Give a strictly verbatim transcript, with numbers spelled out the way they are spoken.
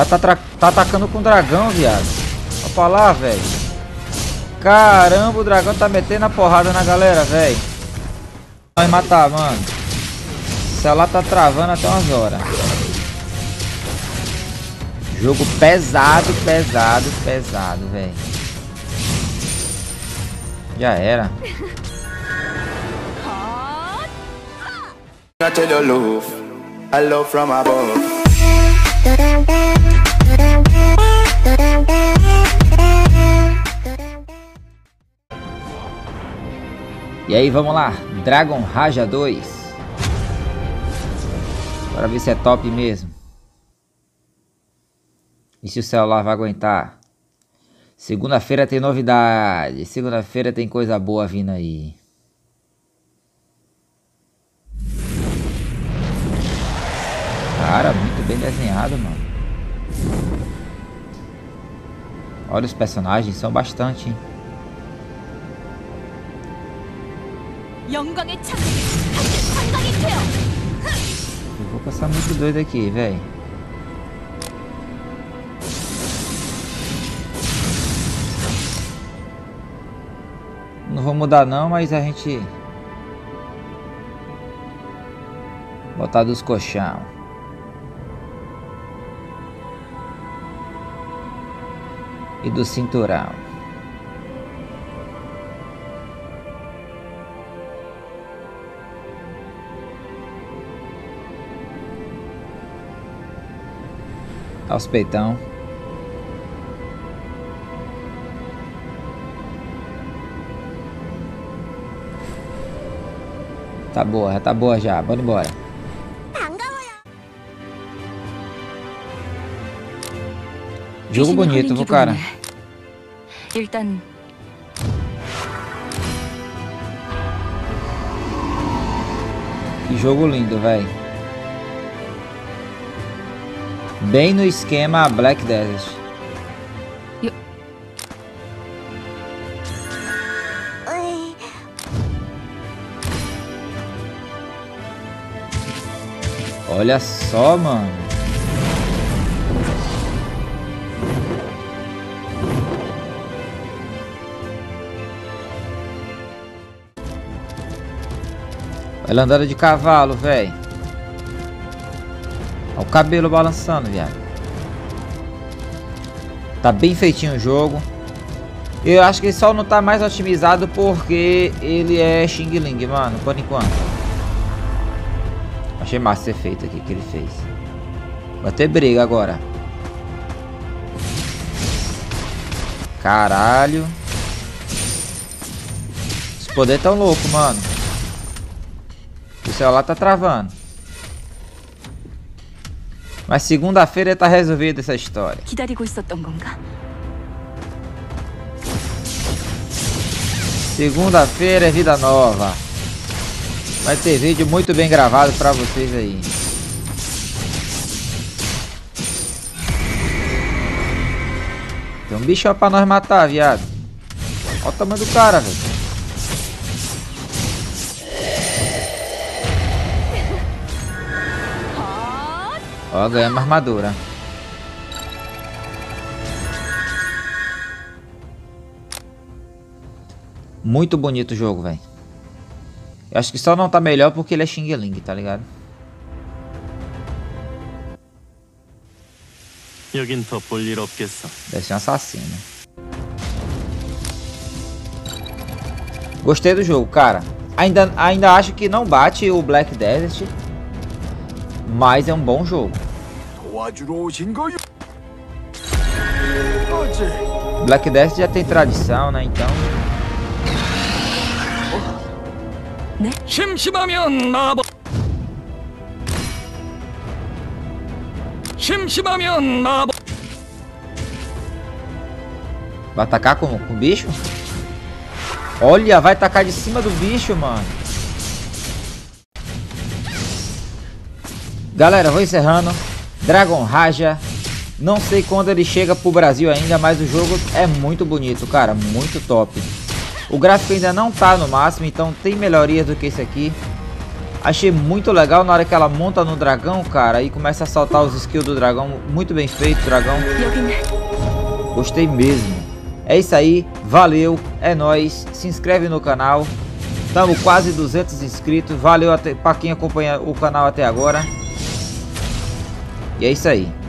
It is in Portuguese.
Ela tá, tá atacando com o dragão, viado. Olha pra lá, velho. Caramba, o dragão tá metendo a porrada na galera, velho. Vai matar, mano. O celular tá travando até umas horas. Jogo pesado, pesado, pesado, velho. Já era. E aí, vamos lá. Dragon Raja dois. Bora ver se é top mesmo. E se o celular vai aguentar. Segunda-feira tem novidade. Segunda-feira tem coisa boa vindo aí. Cara, muito bem desenhado, mano. Olha, os personagens são bastante, hein? Eu vou passar muito doido aqui, velho. Não vou mudar não, mas a gente... botar dos colchão. E do cinturão. Aos peitão. Tá boa, tá boa já. Bora embora. Jogo bonito, viu, cara? 일단 Que jogo lindo, velho. Bem no esquema Black Desert. 요... Olha só, mano. Ela andando de cavalo, velho. Olha o cabelo balançando, viado. Tá bem feitinho o jogo. Eu acho que ele só não tá mais otimizado porque ele é Xing Ling, mano, por enquanto. Achei massa esse efeito aqui que ele fez. Vai ter briga agora. Caralho. Os poderes tão loucos, mano. O celular tá travando. Mas segunda-feira tá resolvida essa história. Segunda-feira é vida nova. Vai ter vídeo muito bem gravado pra vocês aí. Tem um bicho pra nós matar, viado. Olha o tamanho do cara, velho. Ó, ganhamos armadura. Muito bonito o jogo, velho. Eu acho que só não tá melhor porque ele é Xing Ling, tá ligado? Deve ser um assassino. Gostei do jogo, cara. Ainda, ainda acho que não bate o Black Desert, mas é um bom jogo. Black Desert já tem tradição, né? Então... Vai atacar com, com o bicho? Olha, vai atacar de cima do bicho, mano. Galera, vou encerrando. Dragon Raja. Não sei quando ele chega pro Brasil ainda, mas o jogo é muito bonito, cara. Muito top. O gráfico ainda não tá no máximo, então tem melhorias do que esse aqui. Achei muito legal na hora que ela monta no dragão, cara. E começa a soltar os skills do dragão. Muito bem feito, dragão. Gostei mesmo. É isso aí. Valeu. É nóis. Se inscreve no canal. Estamos quase duzentos inscritos. Valeu até, pra quem acompanha o canal até agora. E é isso aí.